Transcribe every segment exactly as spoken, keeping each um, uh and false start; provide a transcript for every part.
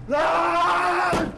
Lan!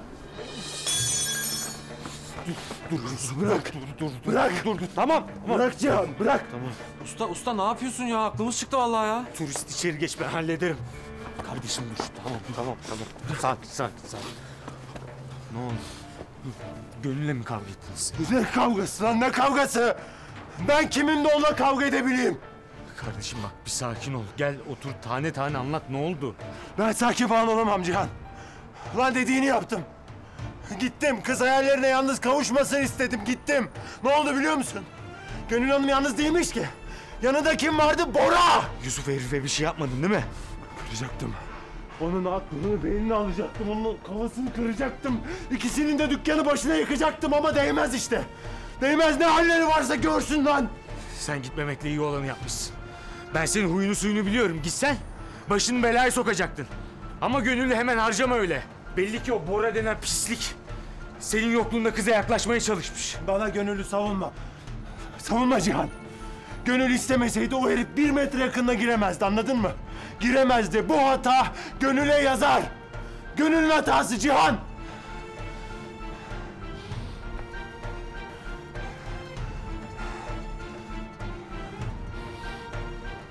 Dur, dur, bırak. Dur, dur, dur. Bırak. Dur, dur. Tamam, tamam. Bırak Cihan, bırak. Tamam. Usta, usta ne yapıyorsun ya? Aklımız çıktı vallahi ya. Turist içeri geç, ben hallederim. Kardeşim dur. Tamam, tamam, tamam. Sakin, sakin, sakin. Ne oldu? Gönül'le mi kavga ettiniz? Ne kavgası lan, ne kavgası? Ben kiminle onunla kavga edebileyim? Kardeşim bak bir sakin ol. Gel otur tane tane anlat ne oldu? Ben sakin falan olamam Cihan. Lan dediğini yaptım. Gittim, kız hayallerine yalnız kavuşmasını istedim, gittim. Ne oldu biliyor musun? Gönül Hanım yalnız değilmiş ki. Yanında kim vardı? Bora! Yusuf herife bir şey yapmadın değil mi? Kıracaktım. Onun aklını, beynini alacaktım, onun kafasını kıracaktım. İkisinin de dükkanı başına yıkacaktım ama değmez işte. Değmez, ne halleri varsa görsün lan. Sen gitmemekle iyi olanı yapmışsın. Ben senin huyunu suyunu biliyorum. Gitsen başını belaya sokacaktın. Ama Gönül'ü hemen harcama öyle. Belli ki o Bora denen pislik senin yokluğunda kıza yaklaşmaya çalışmış. Bana Gönül'ü savunma. Savunma Cihan. Gönül istemeseydi o herif bir metre yakınına giremezdi, anladın mı? Giremezdi. Bu hata Gönül'e yazar. Gönül'ün hatası Cihan.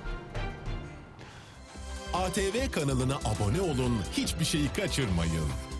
A T V kanalına abone olun, hiçbir şeyi kaçırmayın.